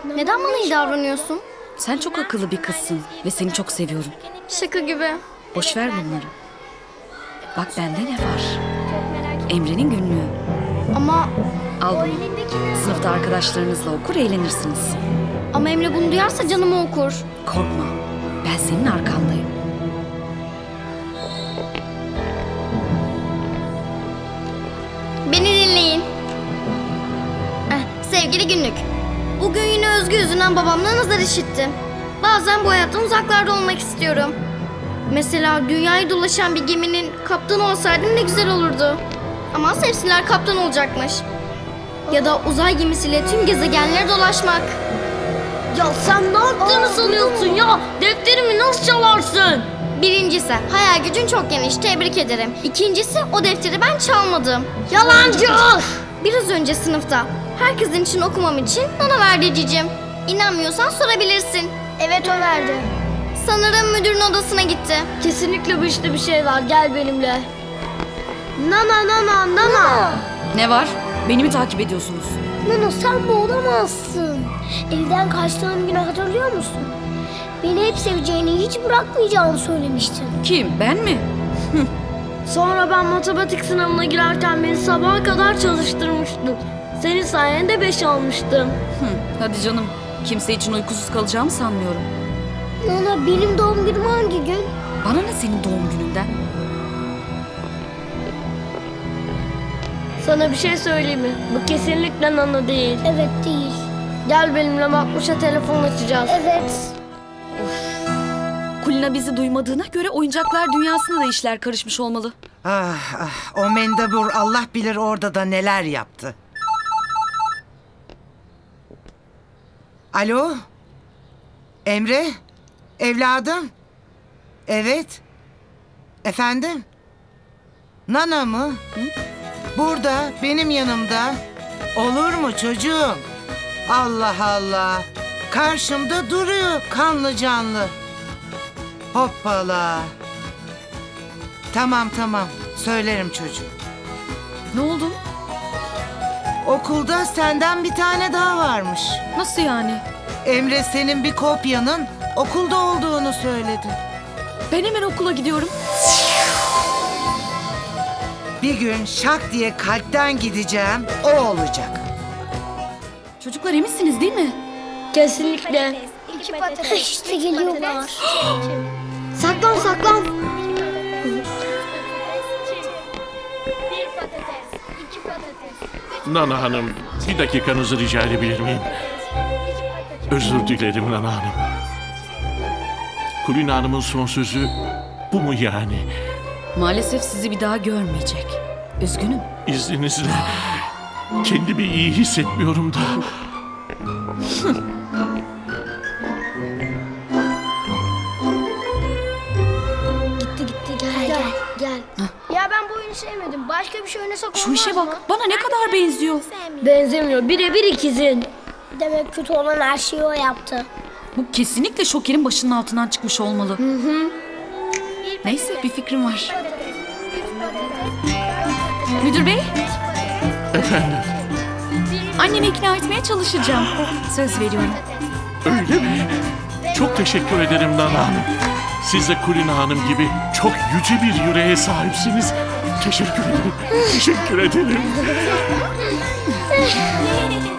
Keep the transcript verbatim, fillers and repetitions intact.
Neden bana iyi davranıyorsun? Sen çok akıllı bir kızsın ve seni çok seviyorum. Şaka gibi. Boş ver bunları. Bak bende ne var? Emre'nin günlüğü. Ama Al bunu. Sınıfta arkadaşlarınızla okur eğlenirsiniz. ama Emre bunu duyarsa canımı okur. Korkma. Ben senin arkandayım. Beni dinleyin. Eh, sevgili günlük. Bugün yine Özgü yüzünden babamdan azar işittim. Bazen bu hayattan uzaklarda olmak istiyorum. Mesela dünyayı dolaşan bir geminin kaptanı olsaydım ne güzel olurdu. Ama Sevsinler kaptan olacakmış. Ya da uzay gemisiyle tüm gezegenleri dolaşmak. Ya sen ne yaptığını sanıyorsun ya? Defterimi nasıl çalarsın? Birincisi, hayal gücün çok geniş, tebrik ederim. İkincisi, o defteri ben çalmadım. Yalancı! Biraz önce sınıfta herkesin için okumam için bana verdi cicim. İnanmıyorsan sorabilirsin. Evet, o verdi. Sanırım müdürün odasına gitti. Kesinlikle bu işte bir şey var. Gel benimle. Nana nana nana. Ne var? Beni mi takip ediyorsunuz? Nana sen bu olamazsın. Evden kaçtığım günü hatırlıyor musun? Beni hep seveceğini, hiç bırakmayacağını söylemiştin. Kim? Ben mi? Sonra ben matematik sınavına girerken beni sabaha kadar çalıştırmıştın. Senin sayende beş almıştım. Hı, hadi canım. Kimse için uykusuz kalacağımı sanmıyorum. Nana benim doğum günüm hangi gün? Bana ne senin doğum gününden? Sana bir şey söyleyeyim mi? Bu kesinlikle Nana değil. Evet değil. Gel benimle, Makbuş'a telefon açacağız. Evet. Kulina bizi duymadığına göre oyuncaklar dünyasına da işler karışmış olmalı. Ah, ah, o mendebur Allah bilir orada da neler yaptı. Alo? Emre? Evladım? Evet. Efendim? Nana mı? Hı? Burada, benim yanımda. Olur mu çocuğum? Allah Allah. Karşımda duruyor kanlı canlı. Hoppala. Tamam tamam. Söylerim çocuğum. Ne oldu? Okulda senden bir tane daha varmış. Nasıl yani? Emre senin bir kopyanın okulda olduğunu söyledi. Ben hemen okula gidiyorum. Bir gün şak diye kalpten gideceğim, o olacak. Çocuklar eminsiniz değil mi? Kesinlikle. İşte geliyorlar. Saklan saklan. Nana Hanım, bir dakikanızı rica edebilir miyim? Özür dilerim Nana Hanım. Kulina Hanım'ın son sözü bu mu yani? Maalesef sizi bir daha görmeyecek. Üzgünüm. İzninizle kendimi iyi hissetmiyorum da. Gitti gitti, gel gel gel. Ya ben bu oyunu sevmedim. Başka bir şey oynasak olmaz Şu işe bak. Bana ne kadar benziyor. Benzemiyor, birebir ikizin. Demek kötü olan her şeyi o yaptı. Bu kesinlikle Şoker'in başının altından çıkmış olmalı. Hı hı. Neyse bir fikrim var. Müdür bey, Efendim, annemi ikna etmeye çalışacağım. Söz veriyorum. öyle mi? Çok teşekkür ederim Nana Hanım. Siz de Kulina Hanım gibi çok yüce bir yüreğe sahipsiniz. Teşekkür ederim, teşekkür ederim.